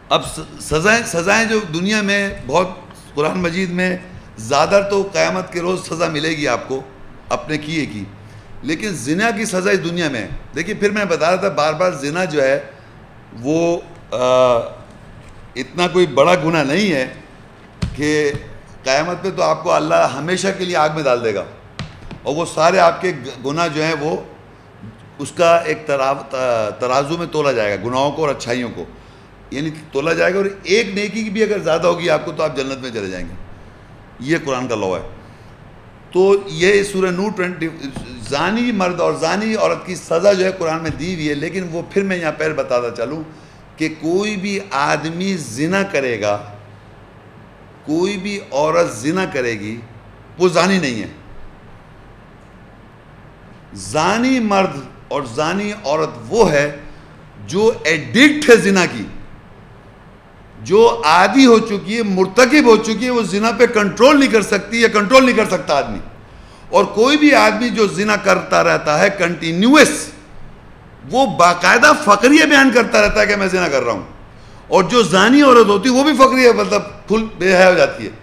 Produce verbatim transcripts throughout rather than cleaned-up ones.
اب سزائیں سزائیں جو دنیا میں بہت قرآن مجید میں زیادہ تو قیامت کے روز سزا ملے گی آپ کو اپنے کیے کی، لیکن زنا کی سزا اس دنیا میں ہے۔ دیکھیے پھر میں بتا رہا تھا بار بار زنا جو ہے وہ اتنا کوئی بڑا گناہ نہیں ہے کہ قیامت پہ تو آپ کو اللہ ہمیشہ کے لیے آگ میں ڈال دے گا، اور وہ سارے آپ کے گناہ جو ہیں وہ اس کا ایک ترازو میں تولا جائے گا، گناہوں کو اور اچھائیوں کو یعنی تولا جائے گا، اور ایک نیکی کی بھی اگر زیادہ ہوگی آپ کو تو آپ جنت میں چلے جائیں گے۔ یہ قرآن کا لاء ہے۔ تو یہ سورہ نور ٹوینٹی زانی مرد اور زانی عورت کی سزا جو ہے قرآن میں دی ہوئی ہے، لیکن وہ پھر میں یہاں پہلے بتاتا چلوں کہ کوئی بھی آدمی زنا کرے گا، کوئی بھی عورت زنا کرے گی، وہ زانی نہیں ہے۔ زانی مرد اور زانی عورت وہ ہے جو ایڈکٹ ہے زنا کی، جو عادی ہو چکی ہے، مرتکب ہو چکی ہے، وہ زنا پہ کنٹرول نہیں کر سکتی یا کنٹرول نہیں کر سکتا آدمی۔ اور کوئی بھی آدمی جو زنا کرتا رہتا ہے کنٹینیوس، وہ باقاعدہ فقریہ بیان کرتا رہتا ہے کہ میں زنا کر رہا ہوں، اور جو زانی عورت ہوتی ہے وہ بھی فقریہ مطلب پھل بے حیا ہو جاتی ہے۔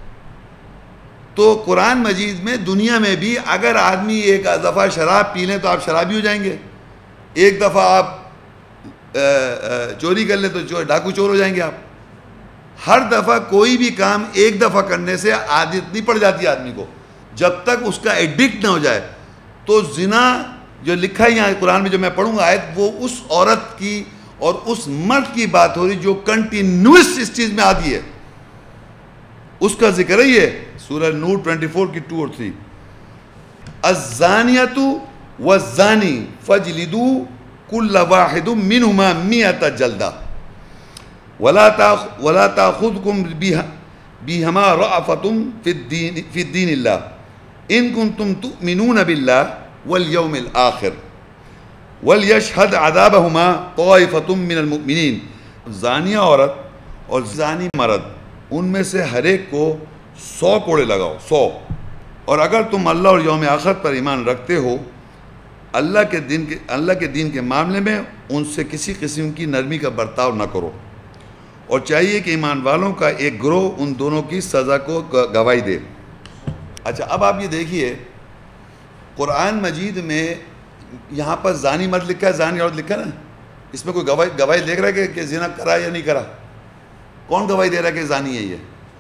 تو قرآن مجید میں دنیا میں بھی اگر آدمی ایک دفعہ شراب پی لیں تو آپ شرابی ہو جائیں گے، ایک دفعہ آپ چوری کر لیں تو ڈاکو چور ہو جائیں گے آپ۔ ہر دفعہ کوئی بھی کام ایک دفعہ کرنے سے عادت نہیں پڑ جاتی آدمی کو، جب تک اس کا ایڈکٹ نہ ہو جائے۔ تو زنا جو لکھا ہے یہاں قرآن میں جو میں پڑھوں گا آیت، وہ اس عورت کی اور اس مرد کی بات ہو رہی جو کنٹینیوس اس چیز میں عادی ہے، اس کا ذکر ہے۔ یہ سورہ نور چوبیس کی ٹو اور تھری، الزانیۃ والزانی فاجلدوا کل واحد منہما مئۃ جلدہ ولا ولا تاخذکم بہما رأفۃ فی الدین اللہ ان کنتم تؤمنون باللہ والیوم الآخر ولیشہد عذابہما طائفۃ من المؤمنین۔ زانیہ عورت اور زانی مرد ان میں سے ہر ایک کو سو کوڑے لگاؤ، سو، اور اگر تم اللہ اور یوم آخر پر ایمان رکھتے ہو، اللہ کے دین کے اللہ کے دین کے معاملے میں ان سے کسی قسم کی نرمی کا برتاؤ نہ کرو، اور چاہیے کہ ایمان والوں کا ایک گروہ ان دونوں کی سزا کو گواہی دے۔ اچھا اب آپ یہ دیکھیے قرآن مجید میں یہاں پر زانی مرد لکھا ہے، زانی عورت لکھا ہے نا، اس میں کوئی گواہی گواہی دیکھ رہا ہے کہ زنا کرا یا نہیں کرا؟ کون گواہی دے رہا ہے کہ زانی ہے یہ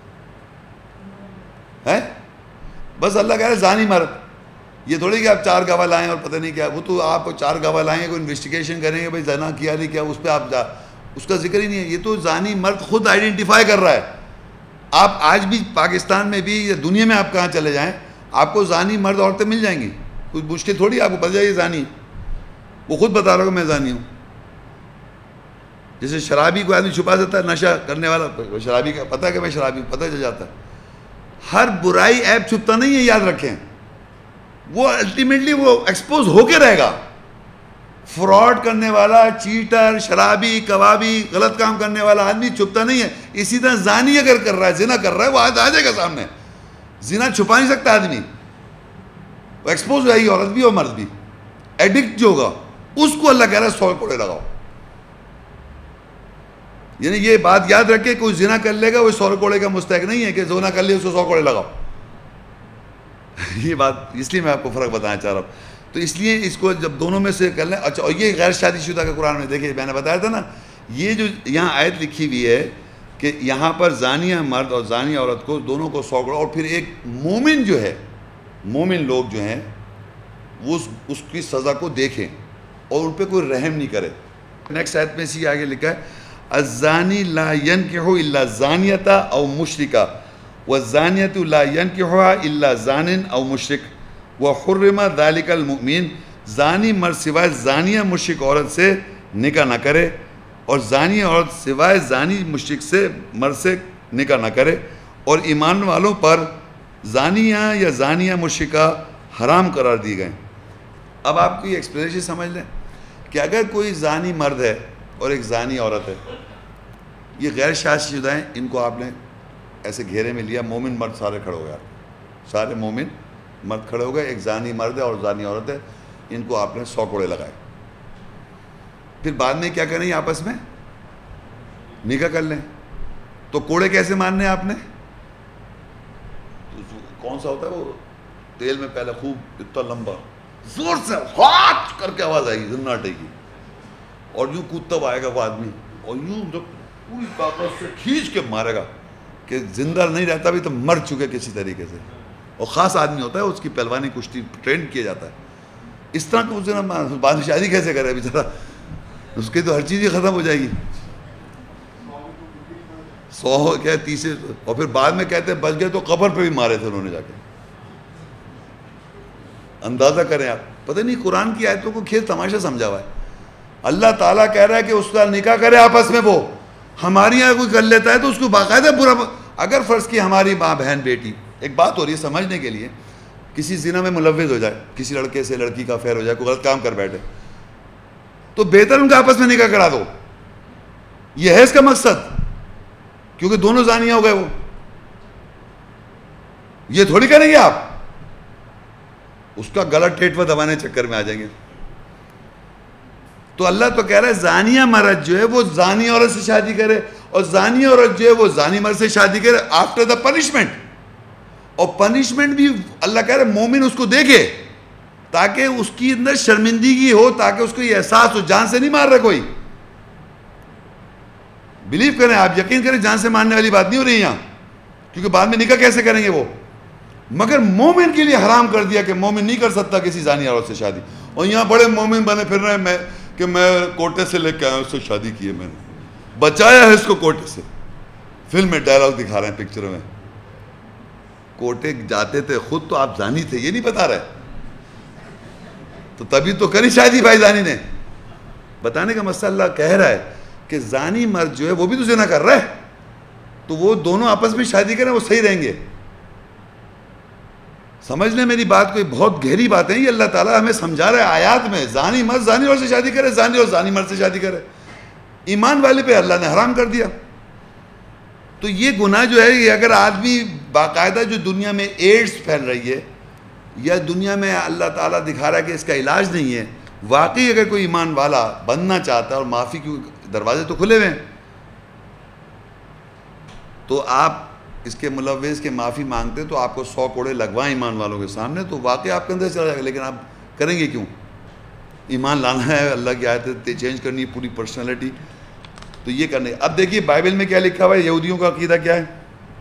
ہے؟ بس اللہ کہہ رہا ہے زانی مرد۔ یہ تھوڑی کہ آپ چار گواہ لائیں اور پتہ نہیں کیا، وہ تو آپ چار گواہ لائیں گے، کوئی انویسٹیگیشن کریں گے بھائی زنا کیا نہیں کیا، اس پہ آپ جا اس کا ذکر ہی نہیں ہے۔ یہ تو زانی مرد خود آئیڈینٹیفائی کر رہا ہے۔ آپ آج بھی پاکستان میں بھی یا دنیا میں آپ کہاں چلے جائیں، آپ کو زانی مرد عورتیں مل جائیں گی، کوئی مشکل تھوڑی آپ کو پتہ جائے یہ زانی، وہ خود بتا رہا ہوں میں زانی ہوں۔ جیسے شرابی کو آدمی چھپا دیتا ہے، نشہ کرنے والا شرابی کا پتہ ہے کہ میں شرابی ہوں، پتہ چل جاتا ہے۔ ہر برائی عیب چھپتا نہیں ہے، یاد رکھیں، وہ الٹیمیٹلی وہ ایکسپوز ہو کے رہے گا۔ فراڈ کرنے والا، چیٹر، شرابی، کبابی، غلط کام کرنے والا آدمی چھپتا نہیں ہے۔ اسی طرح زانی اگر کر رہا ہے، زنا کر رہا ہے، وہ آج آ جائے گا سامنے۔ زنا چھپا نہیں سکتا آدمی، وہ ایکسپوز ہو جائے گی، عورت بھی اور مرد بھی۔ ایڈکٹ جو ہوگا اس کو اللہ کہہ رہا ہے سو کوڑے لگاؤ۔ یعنی یہ بات یاد رکھے، کوئی زنا کر لے گا وہ سو کوڑے کا مستحق نہیں ہے کہ زنا کر لے اس کو سو کوڑے لگاؤ۔ یہ بات اس لیے میں آپ کو فرق بتانا چاہ رہا ہوں۔ تو اس لیے اس کو جب دونوں میں سے کر لیں۔ اچھا، اور یہ غیر شادی شدہ کا قرآن میں دیکھیں، میں نے بتایا تھا نا، یہ جو یہاں آیت لکھی ہوئی ہے کہ یہاں پر زانیہ مرد اور زانی عورت کو دونوں کو سو کوڑے، اور پھر ایک مومن جو ہے، مومن لوگ جو ہیں وہ اس اس کی سزا کو دیکھیں اور ان پہ کوئی رحم نہیں کرے۔ نیکسٹ آیت میں اسی آگے لکھا ہے، الزانی لا ينکح الا زانیۃ او مشرکہ والزانیۃ لا ينکحها الا زان او مشرک وحرم ذلک المؤمن۔ زانی مرد سوائے زانیہ مشرک عورت سے نکاح نہ کرے، اور زانی عورت سوائے زانی مشرک سے مرد سے نکاح نہ کرے، اور ایمان والوں پر زانیہ یا زانیہ مشرکہ حرام قرار دی گئے۔ اب آپ کو یہ ایکسپلینیشن سمجھ لیں کہ اگر کوئی زانی مرد ہے اور ایک زانی عورت ہے، یہ غیر شادی شدہ ہیں، ان کو آپ نے ایسے گھیرے میں لیا، مومن مرد سارے کھڑے ہو گئے، سارے مومن مرد کھڑے ہو گئے، ایک زانی مرد ہے اور زانی عورت ہے، ان کو آپ نے سو کوڑے لگائے۔ پھر بعد میں کیا کریں آپس میں؟ نکاح کر لیں. تو کوڑے کیسے مارنے آپ نے؟ کون سا ہوتا ہے وہ تیل میں پہلے خوب اتنا لمبا زور سے ہاتھ کر کے آواز آئے گی زناٹے کی, اور یوں کودتا ہوا آئے گا وہ آدمی, اور یوں جب پوری طاقت سے کھینچ کے مارے گا کہ زندہ نہیں رہتا بھی تو مر چکے کسی طریقے سے. اور خاص آدمی ہوتا ہے, اس کی پہلوانی کشتی ٹرین کیا جاتا ہے. اس طرح کا اسے نا بعد میں شادی کیسے کرے بیچارہ, اس کی تو ہر چیز ہی ختم ہو جائے گی. سو کیا تیسرے, اور پھر بعد میں کہتے ہیں بچ گئے تو قبر پہ بھی مارے تھے انہوں نے جا کے. اندازہ کریں آپ, پتہ نہیں قرآن کی آیتوں کو کھیل تماشا سمجھا ہوا ہے. اللہ تعالیٰ کہہ رہا ہے کہ اس کا نکاح کرے آپس میں. وہ ہماری یہاں کوئی کر لیتا ہے تو اس کو باقاعدہ برا, اگر فرض کی ہماری ماں بہن بیٹی, ایک بات ہو رہی ہے سمجھنے کے لیے, کسی زنا میں ملوث ہو جائے, کسی لڑکے سے لڑکی کا افیئر ہو جائے, کوئی غلط کام کر بیٹھے, تو بہتر ان کا آپس میں نکاح کرا دو. یہ ہے اس کا مقصد, کیونکہ دونوں زانیہ ہو گئے. وہ یہ تھوڑی کریں گے آپ, اس کا گلا ٹیٹوا دبانے چکر میں آ جائیں گے. تو اللہ تو کہہ رہا ہے زانیہ مرد جو ہے وہ زانی عورت سے شادی کرے, اور زانی عورت جو ہے وہ زانی مرد سے شادی کرے آفٹر دا پنشمنٹ. اور پنشمنٹ بھی اللہ کہہ رہا ہے مومن اس کو دیکھے تاکہ اس کی اندر شرمندگی ہو, تاکہ اس کو یہ احساس ہو جان سے نہیں مار رہا کوئی. بلیو کریں آپ, یقین کریں, جان سے مارنے والی بات نہیں ہو رہی یہاں, کیونکہ بعد میں نکاح کیسے کریں گے وہ. مگر مومن کے لیے حرام کر دیا کہ مومن نہیں کر سکتا کسی زانی عورت سے شادی. اور یہاں بڑے مومن بنے پھر رہے ہیں میں کہ میں کوٹے سے لے کے آیا, اس سے شادی کی ہے میں نے, بچایا ہے اس کو کوٹے سے. فلم میں ڈائلاگ دکھا رہے ہیں, پکچروں میں. کوٹے جاتے تھے خود تو آپ زانی تھے, یہ نہیں بتا رہے, تو تبھی تو کری شادی بھائی زانی نے. بتانے کا مسئلہ اللہ کہہ رہا ہے کہ زانی مرد جو ہے وہ بھی تو زنا کر رہا ہے, تو وہ دونوں آپس میں شادی کریں, وہ صحیح رہیں گے. سمجھ لیں میری بات, کوئی بہت گہری بات ہے یہ اللہ تعالیٰ ہمیں سمجھا رہا ہے آیات میں. زانی مرد زانی عورت سے شادی کرے, زانی اور زانی مرد سے شادی کرے. ایمان والے پہ اللہ نے حرام کر دیا. تو یہ گناہ جو ہے, یہ اگر آدمی باقاعدہ جو دنیا میں ایڈز پھیل رہی ہے, یا دنیا میں اللہ تعالیٰ دکھا رہا ہے کہ اس کا علاج نہیں ہے, واقعی اگر کوئی ایمان والا بننا چاہتا ہے اور معافی کے دروازے تو کھلے ہوئے ہیں, تو آپ اس کے ملوث کے معافی مانگتے تو آپ کو سو کوڑے لگوائیں ایمان والوں کے سامنے, تو واقعی آپ کے اندر چلا جائے گا. لیکن آپ کریں گے کیوں؟ ایمان لانا ہے, اللہ کی آیتیں چینج کرنی ہے, پوری پرسنالٹی, تو یہ کرنے. اب دیکھیے بائبل میں کیا لکھا ہوا ہے, یہودیوں کا عقیدہ کیا ہے.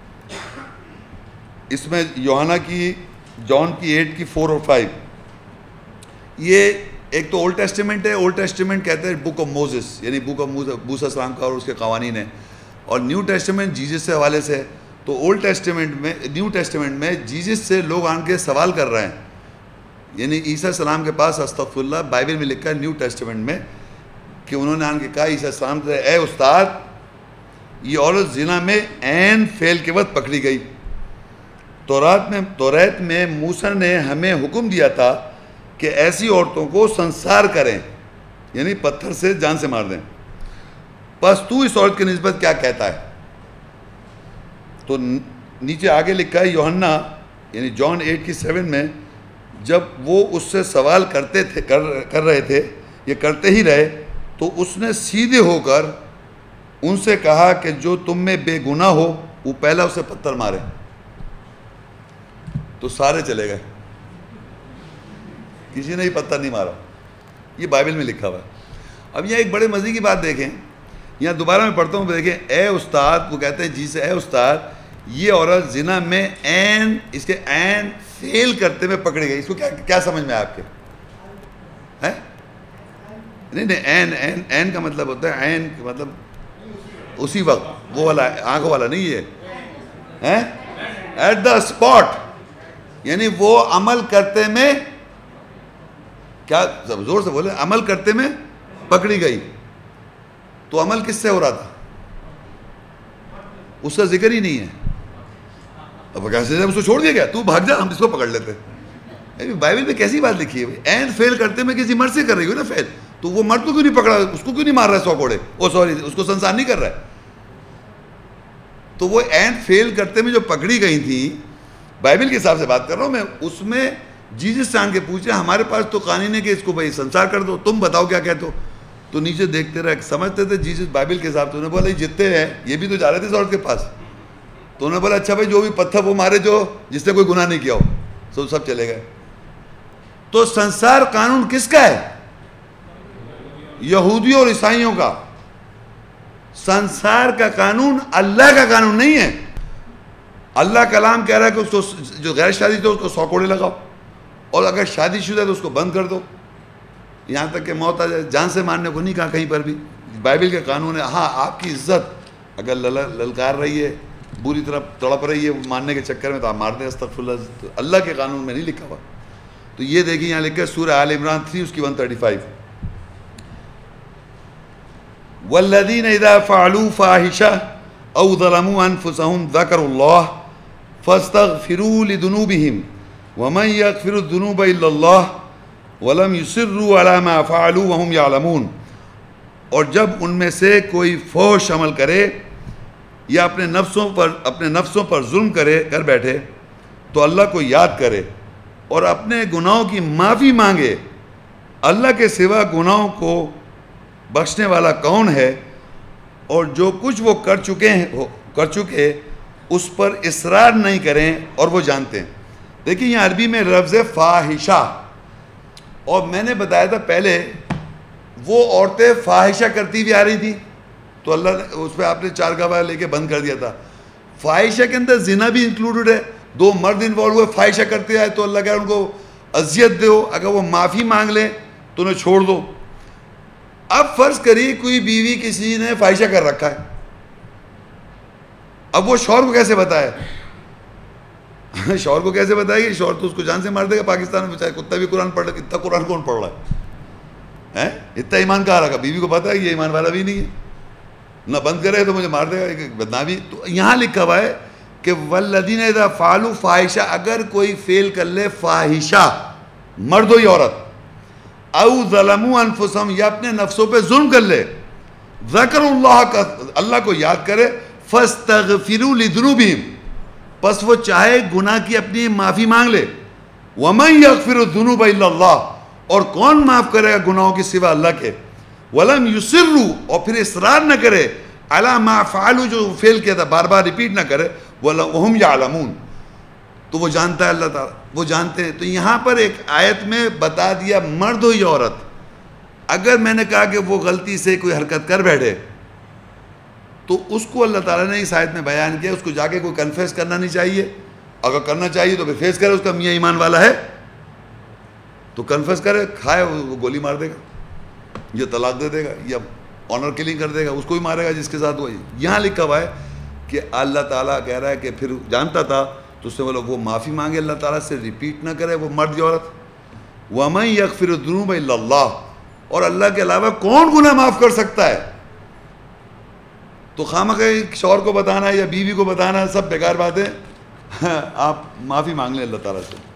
اس میں یوحنا کی, جان کی ایٹ کی فور اور فائیو, یہ ایک تو اولڈ ٹیسٹیمنٹ ہے. اولڈ ٹیسٹیمنٹ کہتے ہیں بک آف موزس, یعنی بک آف موسیٰ السلام کا اور اس کے قوانین ہیں. اور نیو ٹیسٹیمنٹ جیزس سے حوالے سے. تو اولڈ ٹیسٹیمنٹ میں, نیو ٹیسٹیمنٹ میں جیزس سے لوگ آن کے سوال کر رہے ہیں, یعنی عیسیٰ السلام کے پاس, استغفر اللہ, بائبل میں لکھا ہے نیو ٹیسٹیمنٹ میں کہ انہوں نے آن کے کہا عیسیٰ السلام سے, اے استاد یہ عورت زنا میں عین فعل کے وقت پکڑی گئی. تورات میں توریت میں موسیٰ نے ہمیں حکم دیا تھا کہ ایسی عورتوں کو سنسار کریں, یعنی پتھر سے جان سے مار دیں. بس تو اس عورت کی نسبت کیا کہتا ہے؟ تو نیچے آگے لکھا ہے یوحنا یعنی جان ایٹ کی سیون میں, جب وہ اس سے سوال کرتے تھے کر کر رہے تھے یہ کرتے ہی رہے, تو اس نے سیدھے ہو کر ان سے کہا کہ جو تم میں بے گناہ ہو وہ پہلا اسے پتھر مارے. تو سارے چلے گئے, کسی نے ہی پتھر نہیں مارا. یہ بائبل میں لکھا ہوا ہے. اب یہاں ایک بڑے مزے کی بات دیکھیں, یہاں دوبارہ میں پڑھتا ہوں, دیکھیں, اے استاد, وہ کہتے ہیں جی سے, اے استاد یہ عورت زنا میں عین, اس کے عین فیل کرتے میں پکڑی گئی. اس کو کیا کیا سمجھ میں آپ کے ہے؟ نہیں نہیں, عین عین عین کا مطلب ہوتا ہے, عین کا مطلب اسی وقت, وہ والا آنکھوں والا نہیں, یہ ہے ایٹ دا اسپاٹ, یعنی وہ عمل کرتے میں, کیا زور سے بولے, عمل کرتے میں پکڑی گئی. تو عمل کس سے ہو رہا تھا؟ اس کا ذکر ہی نہیں ہے. اب کیسے اس کو چھوڑ دیا گیا, تو بھاگ جا ہم اس کو پکڑ لیتے. بائبل میں کیسی بات لکھی ہے, این فیل کرتے میں کسی مرد سے کر رہی ہو نا فیل, تو وہ مرد کو کیوں نہیں پکڑا, اس کو کیوں نہیں مار رہا ہے سو کوڑے, او سوری اس کو سنسار نہیں کر رہا ہے. تو وہ این فیل کرتے میں جو پکڑی گئی تھی, بائبل کے حساب سے بات کر رہا ہوں میں, اس میں جیزس سے آن کے پوچھ رہے, ہمارے پاس تو قانون ہے کہ اس کو بھائی سنسار کر دو, تم بتاؤ کیا کہتے ہو. تو نیچے دیکھتے رہے, سمجھتے تھے جیسس بائبل کے حساب سے. انہوں نے بولا یہ جتنے ہیں یہ بھی تو جا رہے تھے اس عورت کے پاس. تو انہوں نے بولا اچھا بھائی جو بھی پتھر وہ مارے جو جس نے کوئی گناہ نہیں کیا ہو, سب سب چلے گئے. تو سنسار قانون کس کا ہے؟ یہودیوں اور عیسائیوں کا. سنسار کا قانون اللہ کا قانون نہیں ہے. اللہ کلام کہہ رہا ہے کہ اس کو جو غیر شادی تھے اس کو سو کوڑے لگاؤ, اور اگر شادی شدہ ہے تو اس کو بند کر دو, یہاں تک کہ موت آ جائے. جان سے مارنے کو نہیں کہا کہیں پر بھی. بائبل کا قانون ہے. ہاں آپ کی عزت اگر للکار رہی ہے, بری طرح تڑپ رہی ہے مارنے کے چکر میں, تو آپ مار دیں, استغفر اللہ. اللہ کے قانون میں نہیں لکھا ہوا. تو یہ دیکھیں یہاں لکھا ہے سورہ آل عمران تھری اس کی ون تھرٹی فائیو. والذین اذا فعلوا فاحشہ او ظلموا انفسهم ذکروا اللہ فاستغفروا لذنوبهم ومن یغفر الذنوب الا اللہ ولم یصروا علی ما فعلوا وهم یعلمون. اور جب ان میں سے کوئی فحش عمل کرے یا اپنے نفسوں پر اپنے نفسوں پر ظلم کرے کر بیٹھے تو اللہ کو یاد کرے اور اپنے گناہوں کی معافی مانگے. اللہ کے سوا گناہوں کو بخشنے والا کون ہے؟ اور جو کچھ وہ کر چکے ہیں کر چکے اس پر اصرار نہیں کریں اور وہ جانتے ہیں. دیکھیں یہ عربی میں لفظ فاحشہ, اور میں نے بتایا تھا پہلے وہ عورتیں فاحشہ کرتی بھی آ رہی تھی تو اللہ نے اس پہ آپ نے چار گواہ لے کے بند کر دیا تھا. فاحشہ کے اندر زنا بھی انکلوڈڈ ہے. دو مرد انوالو ہوئے فاحشہ کرتے آئے تو اللہ کہہ رہا ان کو اذیت دو, اگر وہ معافی مانگ لیں تو انہیں چھوڑ دو. اب فرض کریے کوئی بیوی کسی نے فاحشہ کر رکھا ہے, اب وہ شوہر کو کیسے بتائے؟ شوہر کو کیسے بتائے گی؟ شوہر تو اس کو جان سے مار دے گا. پاکستان میں چاہے کتا بھی قرآن پڑھ رہا ہے, اتنا قرآن کون پڑھ رہا ہے؟ اتنا ایمان کہاں رکھا؟ بیوی کو پتا ہے یہ ایمان والا بھی نہیں ہے, نہ بند کرے تو مجھے مار دے گا, بدنامی. تو یہاں لکھا ہوا ہے کہ والذین اذا فعلوا فاحشہ, اگر کوئی فعل کر لے فاحشہ, مرد ہو یا عورت, او ظلموا انفسہم یا اپنے نفسوں پہ ظلم کر لے, ذکر اللہ کا اللہ کو یاد کرے, فاستغفروا لذنوبہم پس وہ چاہے گناہ کی اپنی معافی مانگ لے, ومن یغفر الذنوب الا اللہ اور کون معاف کرے گا گناہوں کے سوا اللہ کے, ولم یصروا اور پھر اصرار نہ کرے, علی ما فعلوا جو فعل کیا تھا بار بار ریپیٹ نہ کرے, وہم یعلمون تو وہ جانتا ہے اللہ تعالیٰ, وہ جانتے ہیں. تو یہاں پر ایک آیت میں بتا دیا مرد ہو یا عورت, اگر میں نے کہا کہ وہ غلطی سے کوئی حرکت کر بیٹھے تو اس کو اللہ تعالیٰ نے اس آیت میں بیان کیا, اس کو جا کے کوئی کنفیس کرنا نہیں چاہیے. اگر کرنا چاہیے تو پھر فیس کرے, اس کا میاں ایمان والا ہے تو کنفیس کرے, کھائے وہ گولی مار دے گا یا طلاق دے دے گا یا آنر کلنگ کر دے گا, اس کو ہی مارے گا جس کے ساتھ وہ. یہاں لکھا ہوا ہے کہ اللہ تعالیٰ کہہ رہا ہے کہ پھر جانتا تھا تو اس سے بولو وہ معافی مانگے اللہ تعالیٰ سے, ریپیٹ نہ کرے وہ مرد یا عورت. وَمَن يَغْفِرُ الذُّنُوبَ إِلَّا اللَّهُ اور اللہ کے علاوہ کون گناہ معاف کر سکتا ہے؟ تو خامخواہ شوہر کو بتانا یا بیوی کو بتانا سب بیکار باتیں. آپ معافی مانگ لیں اللہ تعالیٰ سے.